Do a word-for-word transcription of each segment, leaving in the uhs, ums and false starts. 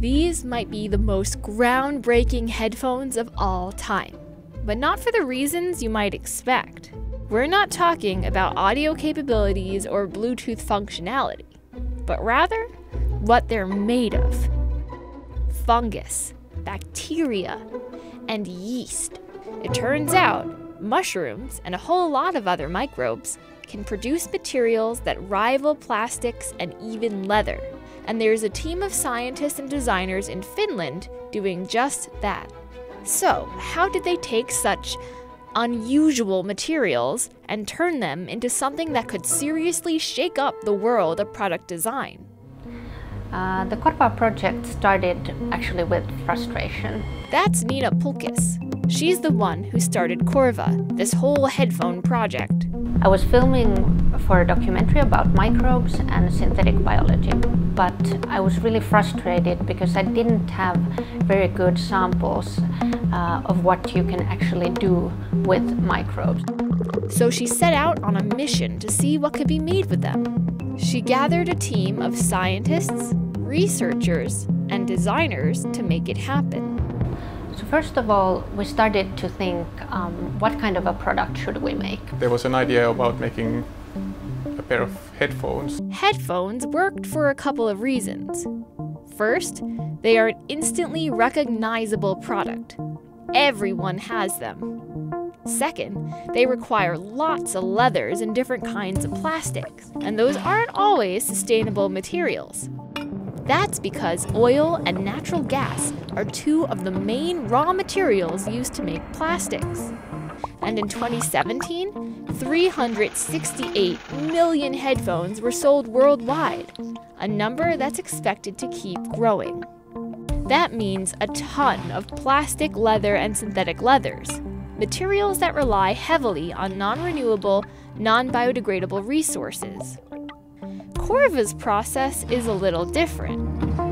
These might be the most groundbreaking headphones of all time, but not for the reasons you might expect. We're not talking about audio capabilities or Bluetooth functionality, but rather what they're made of. Fungus, bacteria, and yeast. It turns out, mushrooms and a whole lot of other microbes can produce materials that rival plastics and even leather. And there's a team of scientists and designers in Finland doing just that. So, how did they take such unusual materials and turn them into something that could seriously shake up the world of product design? Uh, the Korva project started actually with frustration. That's Nina Pulkis. She's the one who started Korva, this whole headphone project. I was filming for a documentary about microbes and synthetic biology, but I was really frustrated because I didn't have very good samples uh, of what you can actually do with microbes. So she set out on a mission to see what could be made with them. She gathered a team of scientists, researchers, and designers to make it happen. So first of all, we started to think, um, what kind of a product should we make? There was an idea about making a pair of headphones. Headphones worked for a couple of reasons. First, they are an instantly recognizable product. Everyone has them. Second, they require lots of leathers and different kinds of plastics, and those aren't always sustainable materials. That's because oil and natural gas are two of the main raw materials used to make plastics. And in twenty seventeen, three hundred sixty-eight million headphones were sold worldwide, a number that's expected to keep growing. That means a ton of plastic, leather, and synthetic leathers, materials that rely heavily on non-renewable, non-biodegradable resources. Korva's process is a little different.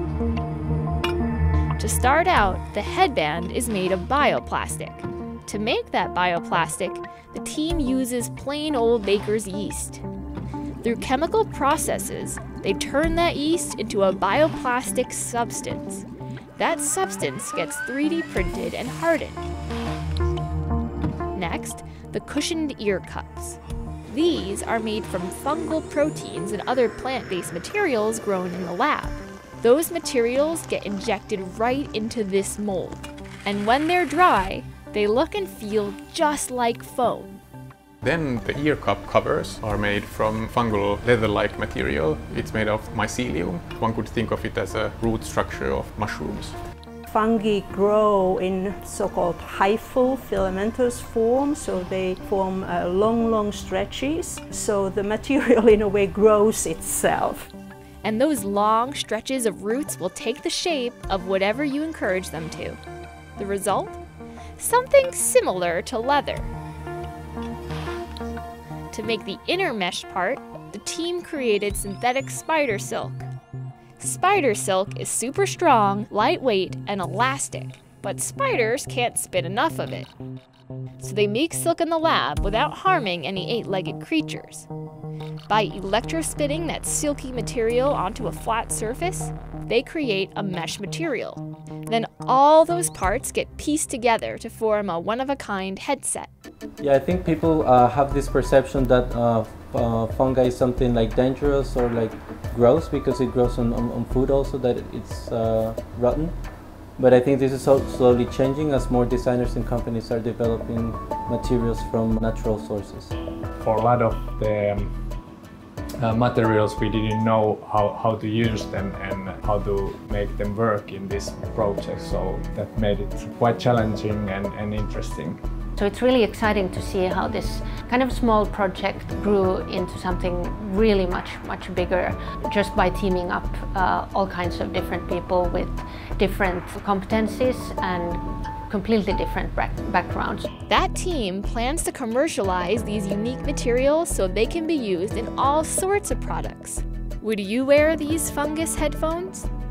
To start out, the headband is made of bioplastic. To make that bioplastic, the team uses plain old baker's yeast. Through chemical processes, they turn that yeast into a bioplastic substance. That substance gets three D printed and hardened. Next, the cushioned ear cups. These are made from fungal proteins and other plant-based materials grown in the lab. Those materials get injected right into this mold. And when they're dry, they look and feel just like foam. Then the ear cup covers are made from fungal leather-like material. It's made of mycelium. One could think of it as a root structure of mushrooms. Fungi grow in so-called hyphal filamentous form, so they form uh, long, long stretches. So the material in a way grows itself. And those long stretches of roots will take the shape of whatever you encourage them to. The result? Something similar to leather. To make the inner mesh part, the team created synthetic spider silk. Spider silk is super strong, lightweight, and elastic, but spiders can't spin enough of it. So they make silk in the lab without harming any eight-legged creatures. By electrospinning that silky material onto a flat surface, they create a mesh material. Then all those parts get pieced together to form a one-of-a-kind headset. Yeah, I think people uh, have this perception that uh, uh, fungi is something like dangerous or like gross because it grows on, on, on food also, that it's uh, rotten. But I think this is so slowly changing as more designers and companies are developing materials from natural sources. For a lot of the um, uh, materials, we didn't know how, how to use them and how to make them work in this project, so that made it quite challenging and, and interesting. So it's really exciting to see how this kind of small project grew into something really much, much bigger just by teaming up uh, all kinds of different people with different competencies and completely different backgrounds. That team plans to commercialize these unique materials so they can be used in all sorts of products. Would you wear these fungus headphones?